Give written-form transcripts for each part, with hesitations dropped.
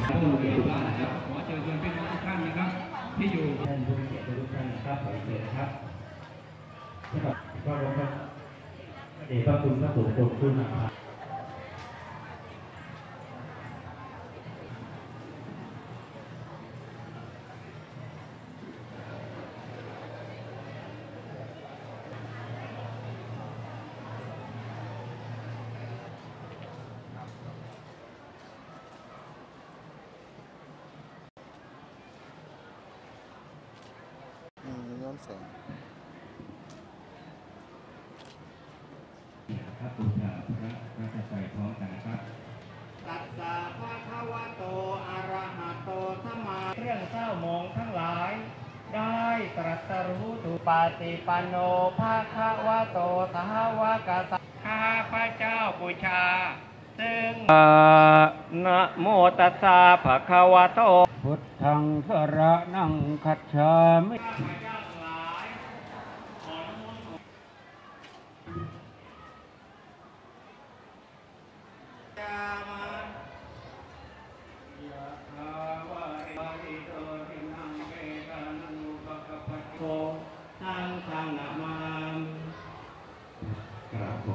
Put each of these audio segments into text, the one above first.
ผู้มีทุกท่านนะครับขอเชิญชวนพี่น้องทุกท่านนะครับที่อยู่ท่านผู้มีเกียรติทุกท่านนะครับขอเชิญครับสำหรับพระองค์เดชพระคุณพระสุคลคุณนะครับย้อนแสงครับคุณพระราชใจพร้อมกันนะครับตัสสะภะคะวะโตอะระหะโตสัมมาเรื่องเศร้าหมองทั้งหลายได้ตรัสรู้ตุปาติปันโนภะคะวะโตสาวกสังฆข้าพระเจ้าบูชาซึ่งนะโมตัสสะภะคะวะโตพุทธังสรณังคัจฉามิทางนามาครับผม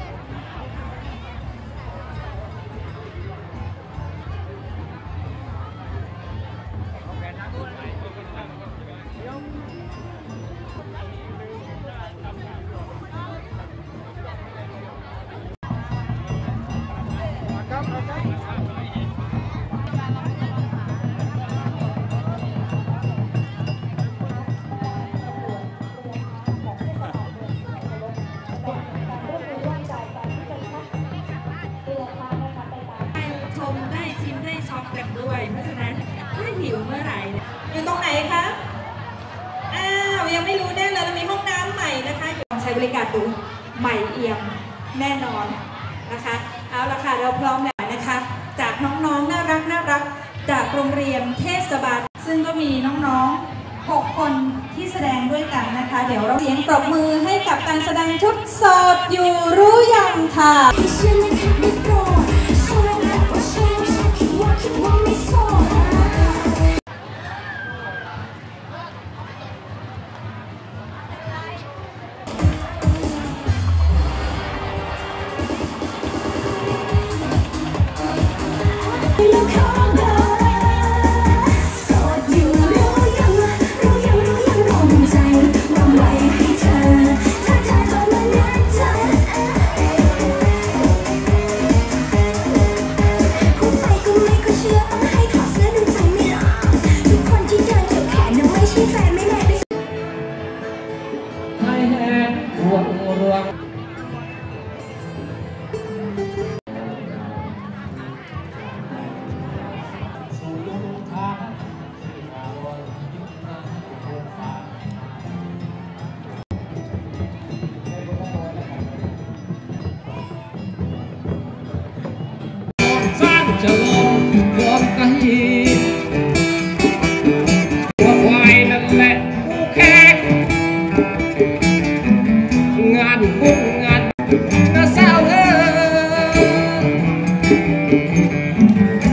กันด้วยเพราะฉะนั้นถ้าหิวเมื่อไหร่อยู่ตรงไหนคะยังไม่รู้แน่เลยเรามีห้องน้ำใหม่นะคะใช้บริการดูใหม่เอี่ยมแน่นอนนะคะเอาละค่ะเราพร้อมแล้วนะคะจากน้องๆน่ารักจากโรงเรียนเทศบาลซึ่งก็มีน้องๆ6 คนที่แสดงด้วยกันนะคะเดี๋ยวเราเสียงปรบมือให้กับการแสดงชุดโสดอยู่รู้ยังค่ะจะลงรวมกันอีกว่าควายนั่นแหละผู้แข่งงานบุญงานน่าเศร้า